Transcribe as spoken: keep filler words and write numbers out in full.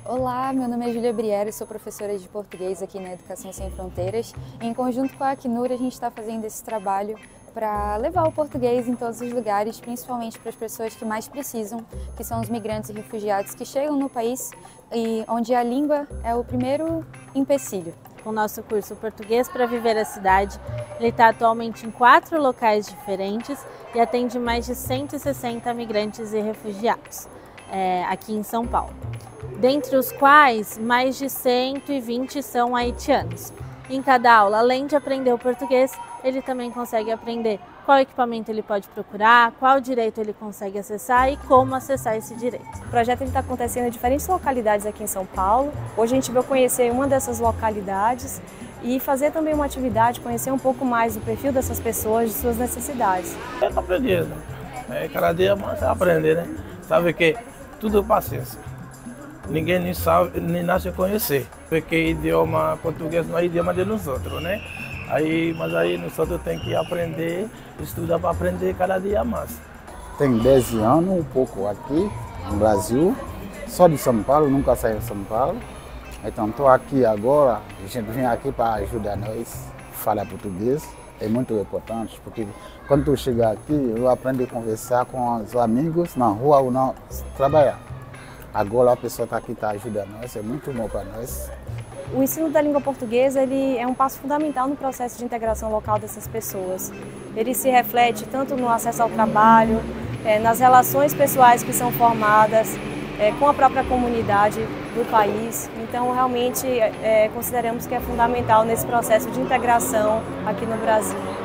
Olá, meu nome é Júlia Briere, sou professora de português aqui na Educação Sem Fronteiras. Em conjunto com a Acnur, a gente está fazendo esse trabalho para levar o português em todos os lugares, principalmente para as pessoas que mais precisam, que são os migrantes e refugiados que chegam no país e onde a língua é o primeiro empecilho. O nosso curso Português para Viver a Cidade, ele está atualmente em quatro locais diferentes e atende mais de cento e sessenta migrantes e refugiados é, aqui em São Paulo. Dentre os quais, mais de cento e vinte são haitianos. Em cada aula, além de aprender o português, ele também consegue aprender qual equipamento ele pode procurar, qual direito ele consegue acessar e como acessar esse direito. O projeto está acontecendo em diferentes localidades aqui em São Paulo. Hoje a gente veio conhecer uma dessas localidades e fazer também uma atividade, conhecer um pouco mais do perfil dessas pessoas, de suas necessidades. É aprender, né? É, cada dia mais é aprender, né? Sabe que tudo é paciência. Ninguém nem sabe, nem nasce a conhecer, porque idioma português não é idioma de nós outros, né? Aí, mas aí nós outros tem que aprender, estudar para aprender cada dia mais. Tenho dez anos, um pouco aqui no Brasil, só de São Paulo, nunca saí de São Paulo. Então estou aqui agora, a gente vem aqui para ajudar nós a falar português. É muito importante, porque quando tu chegar aqui, eu aprendo a conversar com os amigos na rua ou não trabalhar. Agora a pessoa está aqui, está ajudando nós, é muito bom para nós. O ensino da língua portuguesa ele é um passo fundamental no processo de integração local dessas pessoas. Ele se reflete tanto no acesso ao trabalho, é, nas relações pessoais que são formadas é, com a própria comunidade do país. Então, realmente, é, consideramos que é fundamental nesse processo de integração aqui no Brasil.